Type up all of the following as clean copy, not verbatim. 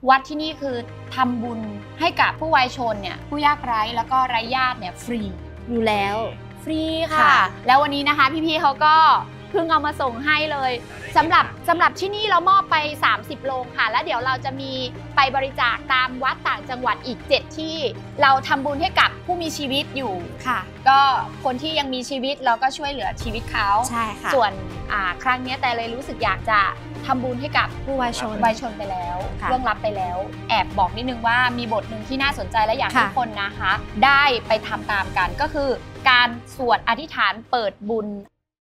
วัดที่นี่คือทำบุญให้กับผู้วัยชนเนี่ยผู้ยากไร้แล้วก็ไร้ญาติเนี่ยฟรีอยู่แล้วฟรีค่ะแล้ววันนี้นะคะพี่ๆเขาก็เพิ่งเอามาส่งให้เลยสำหรับที่นี่เรามอบไป30 โรงค่ะแล้วเดี๋ยวเราจะมีไปบริจาคตามวัดต่างจังหวัดอีก7ที่เราทำบุญให้กับผู้มีชีวิตอยู่ค่ะก็คนที่ยังมีชีวิตเราก็ช่วยเหลือชีวิตเขาใช่ค่ะส่วนครั้งนี้แต่เลยรู้สึกอยากจะทำบุญให้กับผู้วัยชนไปแล้วล่วงลับไปแล้วแอบบอกนิดนึงว่ามีบทหนึ่งที่น่าสนใจและอยากให้ทุกคนนะคะได้ไปทำตามกันก็คือการสวดอธิษฐานเปิดบุญ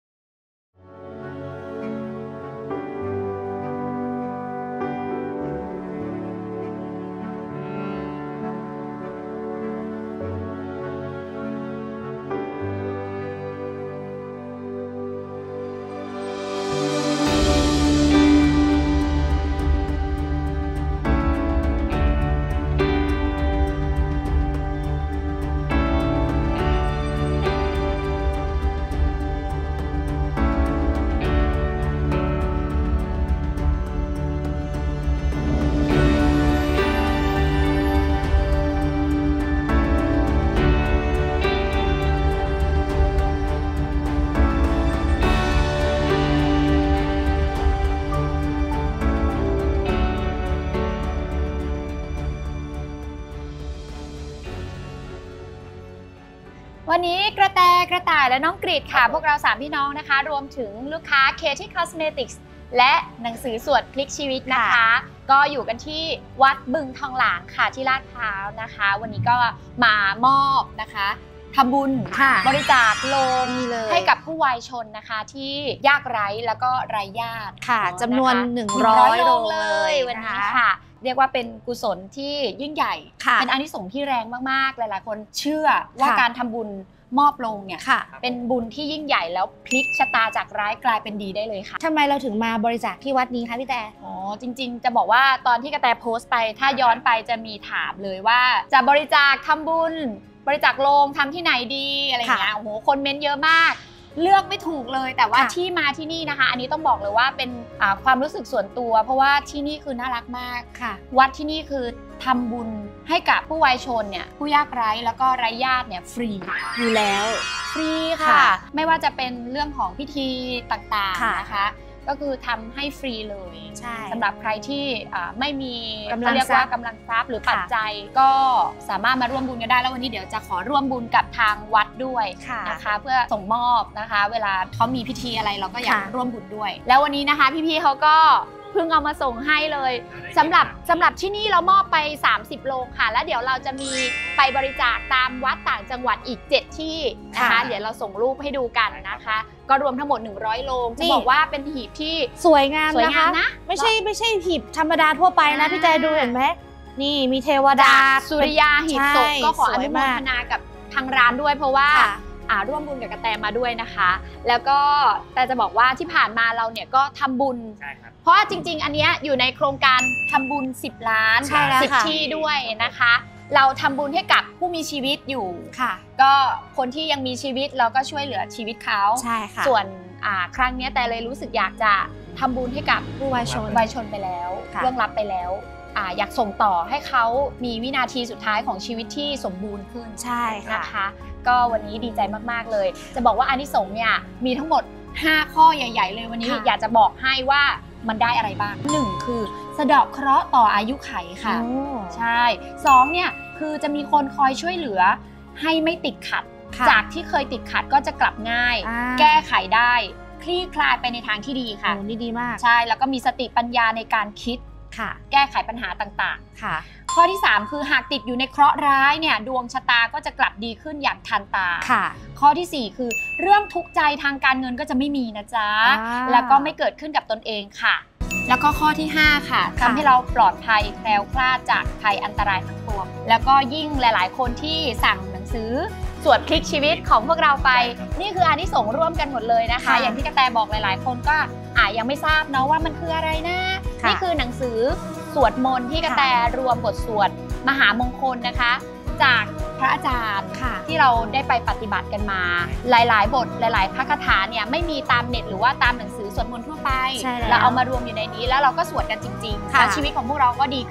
วันนี้กระต่ายและน้องกรีดค่ะพวกเรา3พี่น้องนะคะรวมถึงลูกค้า KT Cosmetics และหนังสือสวดพลิกชีวิตนะคะก็อยู่กันที่วัดบึงทองหลางค่ะที่ลาดพร้าวนะคะวันนี้ก็มามอบนะคะทำบุญบริจาคโลงให้กับผู้วัยชนนะคะที่ยากไร้แล้วก็ไร้ญาติค่ะจำนวน100 โรงเลยวันนี้ค่ะเรียกว่าเป็นกุศลที่ยิ่งใหญ่เป็นอานิสงส์ที่แรงมากๆหลายๆคนเชื่อว่าการทำบุญมอบลงเนี่ยเป็นบุญที่ยิ่งใหญ่แล้วพลิกชะตาจากร้ายกลายเป็นดีได้เลยค่ะทำไมเราถึงมาบริจาคที่วัดนี้คะพี่แต่อ๋อจริงๆจะบอกว่าตอนที่กระแตโพสต์ไปถ้าย้อนไปจะมีถามเลยว่าจะบริจาคทำบุญบริจาคโรงทำที่ไหนดีอะไรอย่างเงี้ยโอ้โหคนเม้นเยอะมากเลือกไม่ถูกเลยแต่ว่าที่มาที่นี่นะคะอันนี้ต้องบอกเลยว่าเป็นความรู้สึกส่วนตัวเพราะว่าที่นี่คือน่ารักมากวัดที่นี่คือทำบุญให้กับผู้วัยชนเนี่ยผู้ยากไร้แล้วก็ไร้ญาติเนี่ยฟรีอยู่แล้วฟรีค่ะไม่ว่าจะเป็นเรื่องของพิธีต่างๆนะคะก็คือทำให้ฟรีเลยสำหรับใครที่ไม่มีเรียกว่ากำลังทรัพย์หรือปัจจัยก็สามารถมาร่วมบุญกันได้แล้ววันนี้เดี๋ยวจะขอร่วมบุญกับทางวัดด้วยนะคะเพื่อส่งมอบนะคะเวลาเขามีพิธีอะไรเราก็อยากร่วมบุญด้วยแล้ววันนี้นะคะพี่ๆเขาก็เพิ่งเอามาส่งให้เลยสำหรับที่นี่เรามอบไป30 โรงค่ะแล้วเดี๋ยวเราจะมีไปบริจาคตามวัดต่างจังหวัดอีก7ที่นะคะเดี๋ยวเราส่งรูปให้ดูกันนะคะก็รวมทั้งหมด100 โรงจะบอกว่าเป็นหีบที่สวยงามนะคะไม่ใช่หีบธรรมดาทั่วไปนะพี่ใจดูเห็นไหมนี่มีเทวดาสุริยาหีบศพก็ขออนุโมทนากับทางร้านด้วยเพราะว่าร่วมบุญกับกระแตมาด้วยนะคะแล้วก็แต่จะบอกว่าที่ผ่านมาเราเนี่ยก็ทำบุญเพราะจริงๆอันนี้อยู่ในโครงการทำบุญ10 ล้าน10 ที่ด้วยนะคะเราทำบุญให้กับผู้มีชีวิตอยู่ก็คนที่ยังมีชีวิตเราก็ช่วยเหลือชีวิตเขาส่วนครั้งนี้แต่เลยรู้สึกอยากจะทำบุญให้กับผู้วัยชนไปแล้วล่วงลับไปแล้วอยากส่งต่อให้เขามีวินาทีสุดท้ายของชีวิตที่สมบูรณ์ขึ้นนะคะก็วันนี้ดีใจมากๆเลยจะบอกว่าอานิสงส์เนี่ยมีทั้งหมด5 ข้อใหญ่ๆเลยวันนี้อยากจะบอกให้ว่ามันได้อะไรบ้าง1คือสะเดาะเคราะห์ต่ออายุไขค่ะใช่2เนี่ยคือจะมีคนคอยช่วยเหลือให้ไม่ติดขัดจากที่เคยติดขัดก็จะกลับง่ายแก้ไขได้คลี่คลายไปในทางที่ดีค่ะนี่ดีมากใช่แล้วก็มีสติปัญญาในการคิดแก้ไขปัญหาต่างๆข้อที่3คือหากติดอยู่ในเคราะห์ร้ายเนี่ยดวงชะตาก็จะกลับดีขึ้นอย่างทันตาข้อที่4คือเรื่องทุกข์ใจทางการเงินก็จะไม่มีนะจ๊ะแล้วก็ไม่เกิดขึ้นกับตนเองค่ะแล้วก็ข้อที่5ค่ะทำให้เราปลอดภัยแคล้วคลาดจากภัยอันตรายทั้งปวงแล้วก็ยิ่งหลายๆคนที่สั่งหนังสือสวดพลิกชีวิตของพวกเราไปนี่คืออานิสงส์ร่วมกันหมดเลยนะคะอย่างที่กระแตบอกหลายๆคนก็ยังไม่ทราบเนาะว่ามันคืออะไรนะนี่คือหนังสือสวดมนต์ที่กระแตรวมบทสวดมหามงคลนะคะจากพระอาจารย์ที่เราได้ไปปฏิบัติกันมาหลายๆบทหลายๆพระคาถาเนี่ยไม่มีตามเน็ตหรือว่าตามหนังสือสวดมนต์ทั่วไปเราเอามารวมอยู่ในนี้แล้วเราก็สวดกันจริงๆแล้วชีวิตของพวกเราก็ดีขึ้น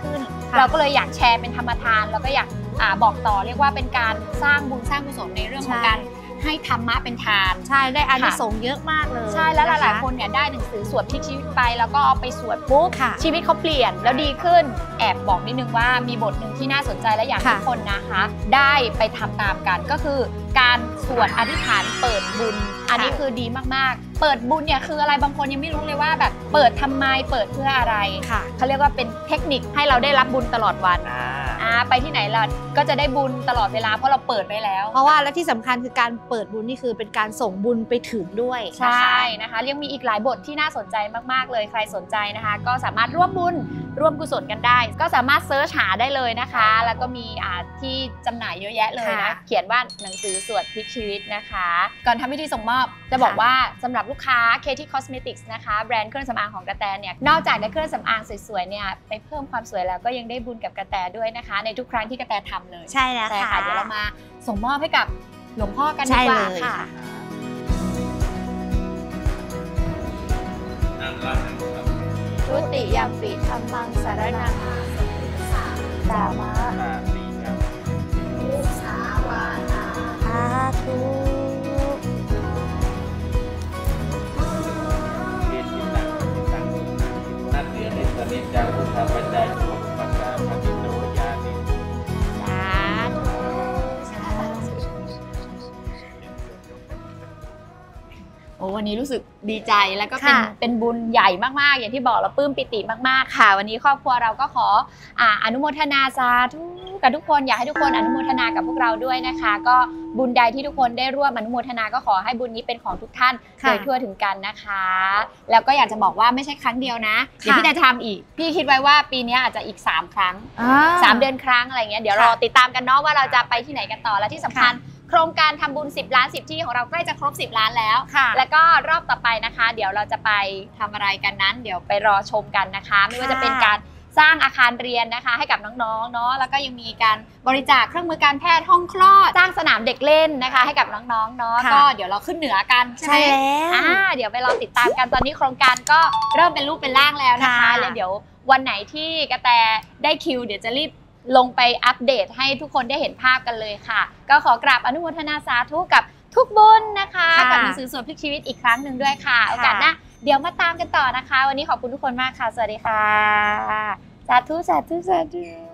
เราก็เลยอยากแชร์เป็นธรรมทานแล้วก็อยากบอกต่อเรียกว่าเป็นการสร้างบุญสร้างกุศลในเรื่องของการให้ธรรมะเป็นทานใช่ได้อานิสงส์เยอะมากเลยใช่แล้วหลายๆคนเนี่ยได้หนังสือสวดพลิกชีวิตไปแล้วก็เอาไปสวดปุ๊บชีวิตเขาเปลี่ยนแล้วดีขึ้นแอบบอกนิดนึงว่ามีบทหนึ่งที่น่าสนใจและอยากให้ทุกคนนะคะได้ไปทำตามกันก็คือการสวดอธิษฐานเปิดบุญอันนี้คือดีมากๆเปิดบุญเนี่ยคืออะไรบางคนยังไม่รู้เลยว่าแบบเปิดทำไมเปิดเพื่ออะไรเขาเรียกว่าเป็นเทคนิคให้เราได้รับบุญตลอดวันไปที่ไหนเราก็จะได้บุญตลอดเวลาเพราะเราเปิดไว้แล้วเพราะว่าและที่สำคัญคือการเปิดบุญนี่คือเป็นการส่งบุญไปถึงด้วยใช่นะคะยังมีอีกหลายบทที่น่าสนใจมากๆเลยใครสนใจนะคะก็สามารถร่วมบุญร่วมกุศลกันได้ก็สามารถเซิร์ชหาได้เลยนะคะแล้วก็มีที่จำหน่ายเยอะแยะเลยนะเขียนว่าหนังสือสวดพลิกชีวิตนะคะก่อนทำพิธีส่งมอบจะบอกว่าสำหรับลูกค้า KT Cosmetics นะคะแบรนด์เครื่องสำอางของกระแตเนี่ยนอกจากได้เครื่องสำอางสวยๆเนี่ยไปเพิ่มความสวยแล้วก็ยังได้บุญกับกระแตด้วยนะคะในทุกครั้งที่กระแตทำเลยใช่แล้วค่ะเดี๋ยวเรามาส่งมอบให้กับหลวงพ่อกันดีกว่าค่ะทุติยมปิธัมมังสรณังสามะมุสาวาทาสาธุนัตเตียนิสนิจังพุทธปัจจัยโภคปัจจาปฏิโนยานิวันนี้รู้สึกดีใจแล้วก็เป็นบุญใหญ่มากๆอย่างที่บอกเราปลื้มปิติมากๆค่ะวันนี้ครอบครัวเราก็ขออนุโมทนาสาธุกับทุกคนอยากให้ทุกคนอนุโมทนากับพวกเราด้วยนะคะก็บุญใดที่ทุกคนได้ร่วมอนุโมทนาก็ขอให้บุญนี้เป็นของทุกท่านโดยทั่วถึงกันนะคะแล้วก็อยากจะบอกว่าไม่ใช่ครั้งเดียวนะเดี๋ยวพี่จะทำอีกพี่คิดไว้ว่าปีนี้อาจจะอีก3ครั้ง3เดือนครั้งอะไรเงี้ยเดี๋ยวรอติดตามกันเนาะว่าเราจะไปที่ไหนกันต่อและที่สำคัญโครงการทำบุญ10 ล้าน10 ที่ของเราใกล้จะครบ10 ล้านแล้วแล้วก็รอบต่อไปนะคะเดี๋ยวเราจะไปทำอะไรกันนั้นเดี๋ยวไปรอชมกันนะคะไม่ว่าจะเป็นการสร้างอาคารเรียนนะคะให้กับน้องๆเนาะแล้วก็ยังมีการบริจาคเครื่องมือการแพทย์ห้องคลอดสร้างสนามเด็กเล่นนะคะให้กับน้องๆเนาะก็เดี๋ยวเราขึ้นเหนือกันใช่ไหมเดี๋ยวไปรอติดตามกันตอนนี้โครงการก็เริ่มเป็นรูปเป็นร่างแล้วนะคะแล้วเดี๋ยววันไหนที่กระแตได้คิวเดี๋ยวจะรีบลงไปอัปเดตให้ทุกคนได้เห็นภาพกันเลยค่ะก็ขอกราบอนุโมทนาสาธุกับทุกบุญนะคะกับหนังสือสวดพลิกชีวิตอีกครั้งหนึ่งด้วยค่ะโอกาสหน้าเดี๋ยวมาตามกันต่อนะคะวันนี้ขอบคุณทุกคนมากค่ะสวัสดีค่ะสาธุสาธุสาธุ